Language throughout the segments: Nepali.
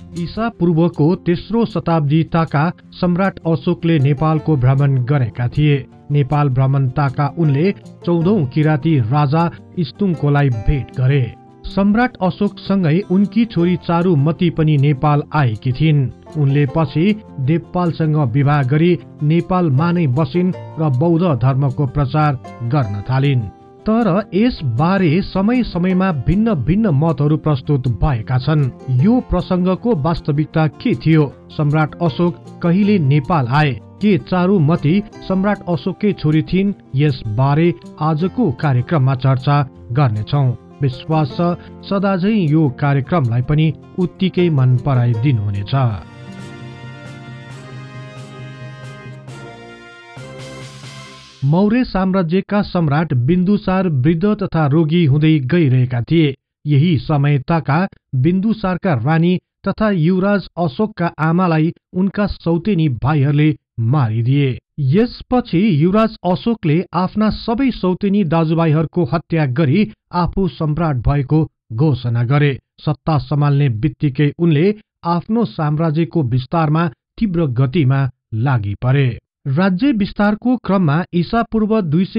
ईसा पूर्वको तेस्रो शताब्दीताका सम्राट अशोकले नेपालको भ्रमण गरेका थिए। नेपाल भ्रमणताका उनले 14औं किराती राजा इस्तुङकोलाई भेट गरे। सम्राट अशोकसँगै उनकी छोरी चारुमती पनि नेपाल आएकी थिइन्। उनले पछि देवपालसँग विवाह गरी नेपालमा नै बसिन् र बौद्ध धर्मको प्रचार गर्न थालिन्। तर यस बारे समय समयमा भिन्न भिन्न मतहरू प्रस्तुत भएका छन्। यो प्रसंगको वास्तविकता के थियो? सम्राट अशोक कहिले नेपाल आए? के चारुमती सम्राट अशोककै छोरी थिइन्? यस बारे आजको कार्यक्रममा चर्चा गर्नेछौं। विश्वास छ सदाझै यो कार्यक्रमलाई पनि उत्तिकै मन पराइदिनुहुनेछ। मौर्य साम्राज्यका सम्राट बिन्दुसार वृद्ध तथा रोगी हुँदै गइरहेका थिए। यही समयताका बिन्दुसारका रानी तथा युवराज अशोकका आमालाई उनका सौतेनी भाइहरूले मारिदिए। यसपछि युवराज अशोकले आफ्ना सबै सौतेनी दाजुभाइहरूको हत्या गरी आफू सम्राट भएको घोषणा गरे। सत्ता सम्हाल्ने बित्तिकै उनले आफ्नो साम्राज्यको विस्तारमा तीव्र गतिमा लागि परे। राज्य विस्तारको क्रममा ईसा पूर्व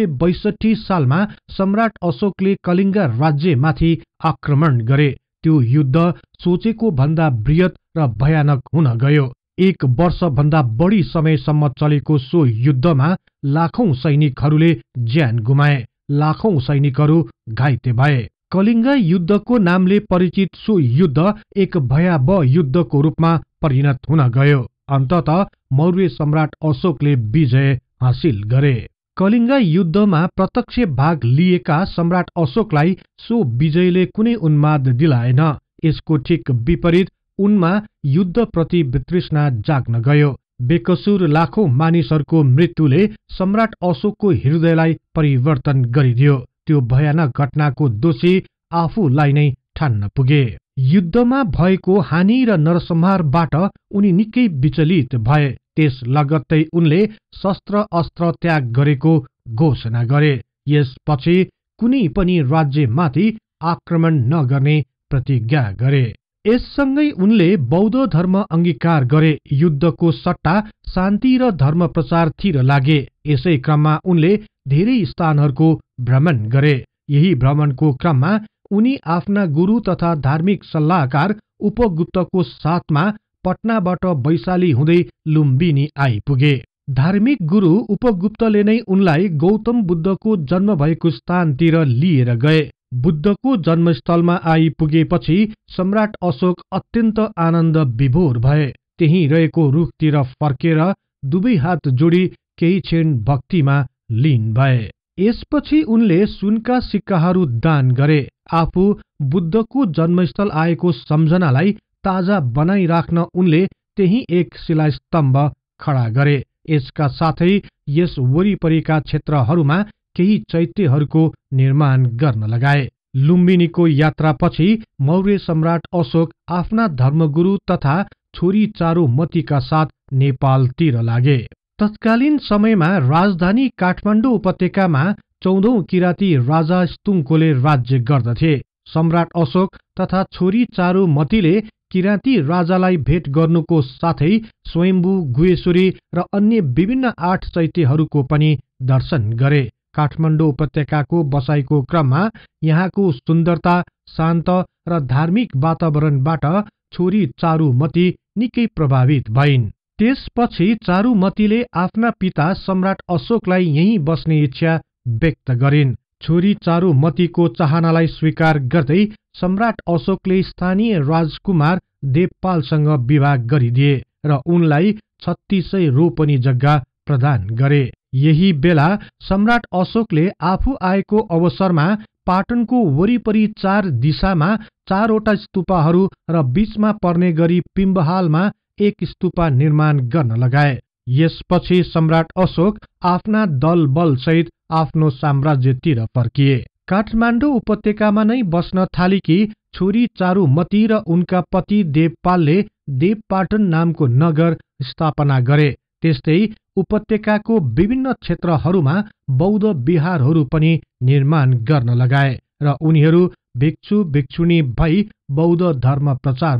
262 सालमा सम्राट अशोकले कलिङ्ग राज्यमाथि आक्रमण गरे। त्यो युद्ध सोचेको भन्दा बृहत र भयानक हुन गयो। 1 वर्ष भन्दा बढी समयसम्म चलेको सो युद्धमा लाखौं सैनिकहरूले ज्यान गुमाए। लाखौं सैनिकहरू घाइते भए। कलिङ्ग युद्धको नामले परिचित सो युद्ध एक भयावह युद्धको रूपमा परिणत हुन गयो। अन्ततः मौर्य सम्राट अशोकले विजय हासिल गरे। कलिङ्ग युद्धमा प्रत्यक्ष भाग लिएका सम्राट अशोकलाई सो विजयले कुनै उन्माद दिलाएन। यसको ठिक विपरीत उनमा युद्धप्रति वितृष्णा जाग्न गयो। बेकसुर लाखौं मानिसहरूको मृत्युले सम्राट अशोकको हृदयलाई परिवर्तन गरिदियो। त्यो भयानक घटनाको दोषी आफूलाई नै ठान्न पुगे। युद्धमा भएको हानि र नरसंहारबाट उनी निकै विचलित भए। त्यस लगत्तै उनले शस्त्र अस्त्र त्याग गरेको घोषणा गरे। यसपछि कुनै पनि राज्यमाथि आक्रमण नगर्ने प्रतिज्ञा गरे। यससँगै उनले बौद्ध धर्म अंगीकार गरे। युद्धको सट्टा शान्ति र धर्म प्रचारतिर लागे। यसै क्रममा उनले धेरै स्थानहरूको भ्रमण गरे। यही भ्रमणको क्रममा उनी आफ्ना गुरु तथा धार्मिक सल्लाहकार उपगुप्तको साथमा पटनाबाट वैशाली हुँदै लुम्बिनी आइपुगे। धार्मिक गुरु उपगुप्तले नै उनलाई गौतम बुद्धको जन्म भएको स्थानतिर लिएर गए। बुद्धको जन्मस्थलमा आइपुगेपछि सम्राट अशोक अत्यन्त आनन्द विभोर भए। त्यही रहेको रुखतिर फर्केर दुवै हात जोडी केही क्षण भक्तिमा लीन भए। यसपछि उनले सुनका सिक्काहरू दान गरे। आफू बुद्धको जन्मस्थल आएको सम्झनालाई ताजा बनाइराख्न उनले त्यही एक शिलास्तम्भ खडा गरे। यसका साथै यस वरिपरिका क्षेत्रहरूमा केही चैत्यहरूको निर्माण गर्न लगाए। लुम्बिनीको यात्रापछि मौर्य सम्राट अशोक आफ्ना धर्मगुरु तथा छोरी चारुमतीका साथ नेपालतिर लागे। तत्कालीन समयमा राजधानी काठमाडौँ उपत्यकामा 14औं किराती राजा इस्तुङकोले राज्य गर्दथे। सम्राट अशोक तथा छोरी चारुमतीले किराती राजालाई भेट गर्नुको साथै स्वयम्भू गुहेश्वरी र अन्य विभिन्न 8 चैत्यहरूको पनि दर्शन गरे। काठमाडौँ उपत्यकाको बसाइको क्रममा यहाँको सुन्दरता, शान्त र धार्मिक वातावरणबाट छोरी चारुमती निकै प्रभावित भइन्। त्यसपछि चारुमतीले आफ्ना पिता सम्राट अशोकलाई यही बस्ने इच्छा व्यक्त गरिन्। छोरी चारुमतीको चाहनालाई स्वीकार गर्दै सम्राट अशोकले स्थानीय राजकुमार देवपालसँग विवाह गरिदिए र उनलाई 3600 रोपनी जग्गा प्रदान गरे। यही बेला सम्राट अशोकले आफू आएको अवसरमा पाटनको वरिपरि 4 दिशामा 4वटा स्तूपहरू र बीचमा पर्ने गरी पिम्बहालमा एक स्तूपा निर्माण गर्न लगाए। यसपछि सम्राट अशोक आफ्ना दल बल सहित आफ्नो साम्राज्यतिर फर्किए। काठमाडौँ उपत्यकामा नै बस्न थालेकी छोरी चारुमती र उनका पति देवपालले देवपाटन नामको नगर स्थापना गरे। त्यस्तै उपत्यकाको विभिन्न क्षेत्रहरूमा बौद्ध विहारहरू पनि निर्माण गर्न लगाए र उनीहरू भिक्षु भिक्षुणी भई बौद्ध धर्म प्रचारमा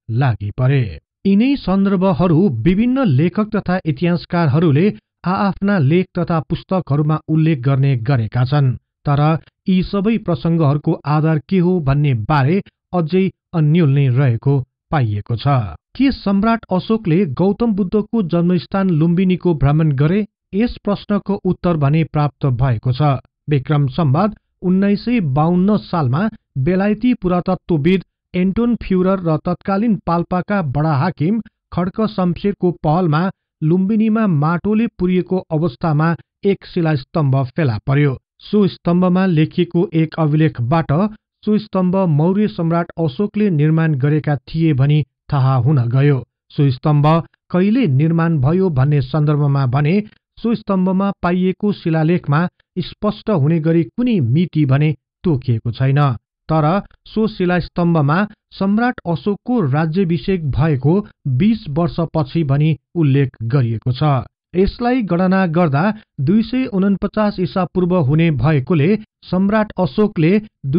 लागि परे। यिनै सन्दर्भहरू विभिन्न लेखक तथा इतिहासकारहरूले आआफ्ना लेख तथा पुस्तकहरूमा उल्लेख गर्ने गरेका छन्, तर यी सबै प्रसंगहरूको आधार के हो भन्ने बारे अझै अन्यल नै रहेको पाइएको छ। के सम्राट अशोकले गौतम बुद्धको जन्मस्थान लुम्बिनीको भ्रमण गरे? यस प्रश्नको उत्तर भने प्राप्त भएको छ। विक्रम सम्वत 1952 सालमा बेलायती पुरातत्वविद एन्टोन फ्युरर र तत्कालीन पाल्पाका बडा हाकिम खड्क शमशेरको पहलमा लुम्बिनीमा माटोले पुरिएको अवस्थामा एक शिलास्तम्भ फेला पर्यो। सो स्तम्भमा लेखिएको एक अभिलेखबाट सो स्तम्भ मौर्य सम्राट अशोकले निर्माण गरेका थिए भनी थाहा हुन गयो। सो स्तम्भ कहिले निर्माण भयो भन्ने सन्दर्भमा भने सो स्तम्भमा पाइएको शिलालेखमा स्पष्ट हुने गरी कुनै मिति भने तोकिएको छैन। तर सो शिलास्तम्भमा सम्राट अशोकको राज्याभिषेक भएको 20 वर्षपछि भनी उल्लेख गरिएको छ। यसलाई गणना गर्दा 249 ईसा पूर्व हुने भएकोले सम्राट अशोकले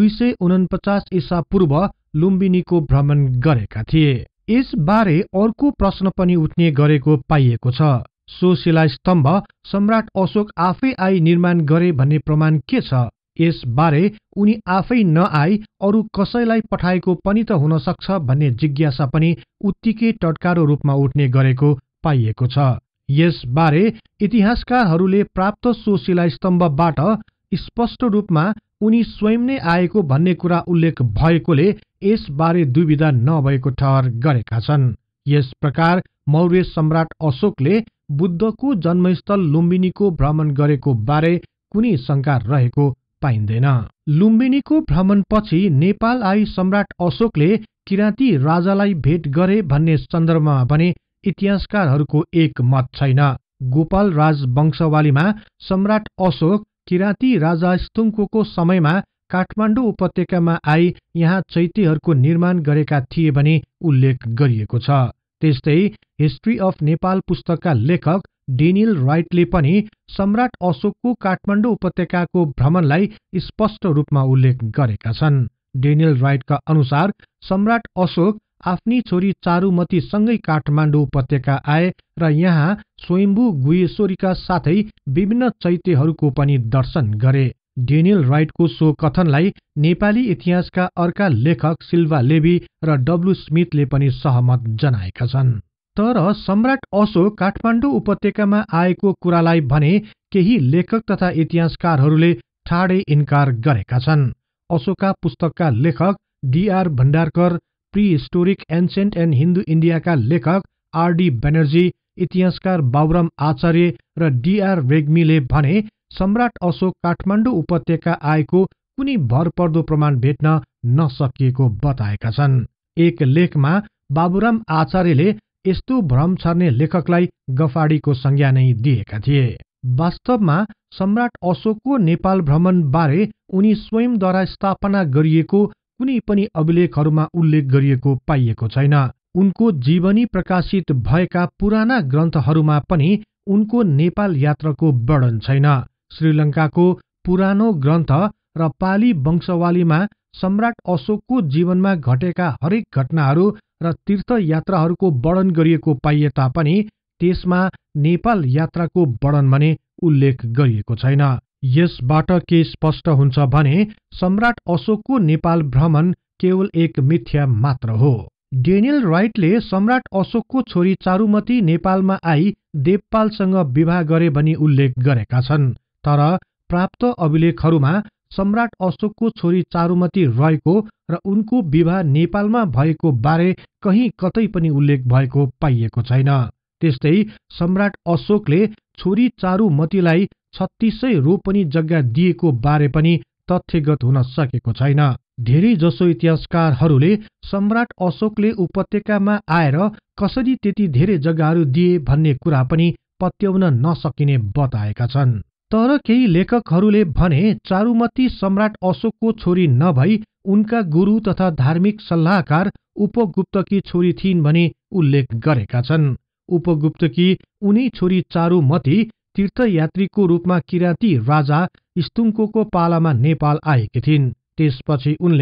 249 ईसा पूर्व लुम्बिनीको भ्रमण गरेका थिए। यसबारे अर्को प्रश्न पनि उठ्ने गरेको पाइएको छ। सो शिलास्तम्भ सम्राट अशोक आफै आई निर्माण गरे भन्ने प्रमाण के छ? यसबारे उनी आफै नआई अरू कसैलाई पठाएको पनि त हुन सक्छ भन्ने जिज्ञासा पनि उत्तिकै टटकारो रूपमा उठ्ने गरेको पाइएको छ। यसबारे इतिहासकारहरूले प्राप्त सो शिलास्तम्भबाट स्पष्ट रूपमा उनी स्वयं नै आएको भन्ने कुरा उल्लेख भएकोले यसबारे दुविधा नभएको ठहर गरेका छन्। यस प्रकार मौर्य सम्राट अशोकले बुद्धको जन्मस्थल लुम्बिनीको भ्रमण गरेको बारे कुनै शंका रहेको पाइँदैन। लुम्बिनीको भ्रमणपछि नेपाल आई सम्राट अशोकले किराँती राजालाई भेट गरे भन्ने सन्दर्भमा भने इतिहासकारहरूको एक मत छैन। गोपाल राज वंशवालीमा सम्राट अशोक किराँती राजा स्तुङ्कोको समयमा काठमाडौँ उपत्यकामा आई यहाँ चैत्यहरूको निर्माण गरेका थिए भनी उल्लेख गरिएको छ। त्यस्तै हिस्ट्री अफ नेपाल पुस्तकका लेखक डेनियल राइटले पनि सम्राट अशोकको काठमाडौँ उपत्यकाको भ्रमणलाई स्पष्ट रूपमा उल्लेख गरेका छन्। डेनियल राइटका अनुसार सम्राट अशोक आफ्नी छोरी चारुमती सँगै काठमाडौँ उपत्यका आए र यहाँ स्वयम्भू गुह्यश्वरीका साथै विभिन्न चैत्यहरूको पनि दर्शन गरे। डेनियल राइटको सो कथनलाई नेपाली इतिहासका अर्का लेखक सिल्भा लेवी र डब्लु स्मिथले पनि सहमत जनाएका छन्। तर सम्राट अशोक काठमाडौँ उपत्यकामा आएको कुरालाई भने केही लेखक तथा इतिहासकारहरूले ठाडै इन्कार गरेका छन्। अशोका पुस्तकका लेखक D R Bhandarkar, pre historic ancient and Hindu इन्डियाका लेखक आरडी ब्यानर्जी, इतिहासकार बाबुराम आचार्य र डीआर रेग्मीले भने सम्राट अशोक काठमाडौँ उपत्यका आएको कुनै भरपर्दो प्रमाण भेट्न नसकिएको बताएका छन्। एक लेखमा बाबुराम आचार्यले यस्तो भ्रम छर्ने लेखकलाई गफाडीको संज्ञा नै दिएका थिए। वास्तवमा सम्राट अशोकको नेपाल भ्रमण बारे उनी स्वयंद्वारा स्थापना गरिएको कुनै पनि अभिलेखहरूमा उल्लेख गरिएको पाइएको छैन। उनको जीवनी प्रकाशित भएका पुराना ग्रन्थहरूमा पनि उनको नेपाल यात्राको वर्णन छैन। श्रीलंकाको पुरानो ग्रन्थ र पाली वंशवालीमा सम्राट अशोकको जीवनमा घटेका हरेक घटनाहरू र तीर्थयात्राहरूको वर्णन गरिएको पाइए तापनि त्यसमा नेपाल यात्राको वर्णन भने उल्लेख गरिएको छैन। यसबाट के स्पष्ट हुन्छ भने सम्राट अशोकको नेपाल भ्रमण केवल एक मिथ्या मात्र हो। डेनियल राइटले सम्राट अशोकको छोरी चारुमती नेपालमा आई देवपालसँग विवाह गरे भनी उल्लेख गरेका छन्। तर प्राप्त अभिलेखहरूमा सम्राट अशोकको छोरी चारुमती रहेको र उनको विवाह नेपालमा भएको बारे कहीँ कतै पनि उल्लेख भएको पाइएको छैन। त्यस्तै सम्राट अशोकले छोरी चारुमतीलाई 3600 रोपनी जग्गा दिएको बारे पनि तथ्यगत हुन सकेको छैन। धेरै जसो इतिहासकारहरूले सम्राट अशोकले उपत्यकामा आएर कसरी त्यति धेरै जग्गाहरू दिए भन्ने कुरा पनि पत्याउन नसकिने बताएका छन्। तर केही लेखकहरूले भने चारुमती सम्राट अशोकको छोरी नभई उनका गुरु तथा धार्मिक सल्लाहकार उपगुप्तकी छोरी थिइन् भनी उल्लेख गरेका छन्। उपगुप्तकी उनी छोरी चारुमती तीर्थयात्रीको रूपमा किराँती राजा स्तुङ्कोको पालामा नेपाल आएकी थिइन्। त्यसपछि उनले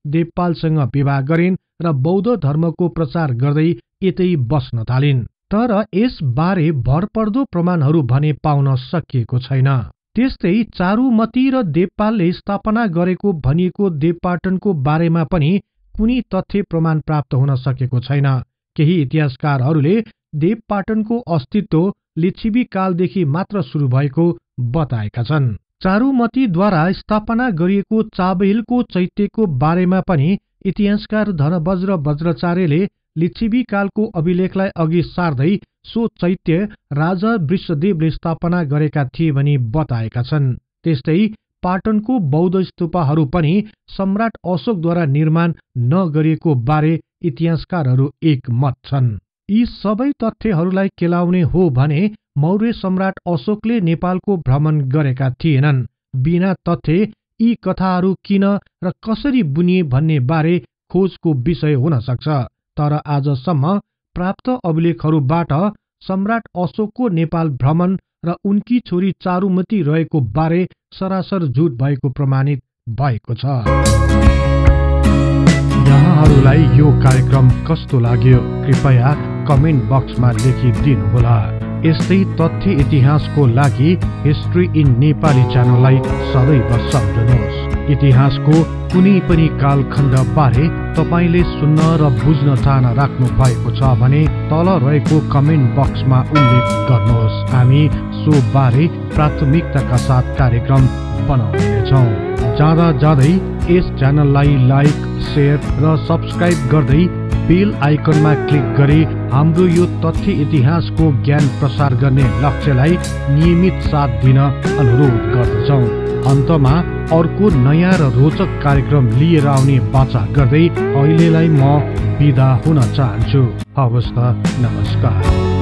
देवपालसँग विवाह गरिन् र बौद्ध धर्मको प्रचार गर्दै यतै बस्न थालिन्। तर यसबारे भरपर्दो प्रमाणहरू भने पाउन सकिएको छैन। त्यस्तै चारुमती र देवपालले स्थापना गरेको भनिएको देवपाटनको बारेमा पनि कुनै तथ्य प्रमाण प्राप्त हुन सकेको छैन। केही इतिहासकारहरूले देवपाटनको अस्तित्व लिच्छवी कालदेखि मात्र सुरु भएको बताएका छन्। चारुमतीद्वारा स्थापना गरिएको चाबहिलको चैत्यको बारेमा पनि इतिहासकार धनवज्र वज्राचार्यले लिच्छवी कालको अभिलेखलाई अघि सार्दै सो चैत्य राजा वृषदेवले स्थापना गरेका थिए भनी बताएका छन्। त्यस्तै पाटनको बौद्ध स्तूपहरू पनि सम्राट अशोकद्वारा निर्माण नगरिएको बारे इतिहासकारहरू एकमत छन्। यी सबै तथ्यहरूलाई केलाउने हो भने मौर्य सम्राट अशोकले नेपालको भ्रमण गरेका थिएनन्। बिना तथ्य यी कथाहरू किन र कसरी बुनिए भन्ने बारे खोजको विषय हुन सक्छ। तर आजसम्म प्राप्त अभिलेखहरूबाट सम्राट अशोकको नेपाल भ्रमण र उनकी छोरी चारुमती रहेको बारे सरासर झुट भएको प्रमाणित भएको छ। यहाँहरूलाई यो कार्यक्रम कस्तो लाग्यो कृपया कमेन्ट बक्समा लेखिदिनुहोला। यस्तै तथ्य इतिहासको लागि हिस्ट्री इन नेपाली च्यानललाई सदैव सम्झनुहोस्। इतिहासको कुनै पनि कालखण्ड बारे तपाईले सुन्न र बुझ्न चाहना राख्नु भएको छ भने तल रहेको कमेन्ट बक्समा उल्लेख गर्नुहोस्। हामी सो बारे प्राथमिकताका साथ कार्यक्रम बनाउनेछौँ। जाँदा जाँदै यस च्यानललाई लाइक, शेयर र सब्स्क्राइब गर्दै बेल आइकनमा क्लिक गरी हाम्रो यो तथ्य इतिहासको ज्ञान प्रसार गर्ने लक्ष्यलाई नियमित साथ दिन अनुरोध गर्दछौँ। अन्तमा अर्को नयाँ र रोचक कार्यक्रम लिएर आउने बाचा गर्दै अहिलेलाई म बिदा हुन चाहन्छु। हवस् त, नमस्कार।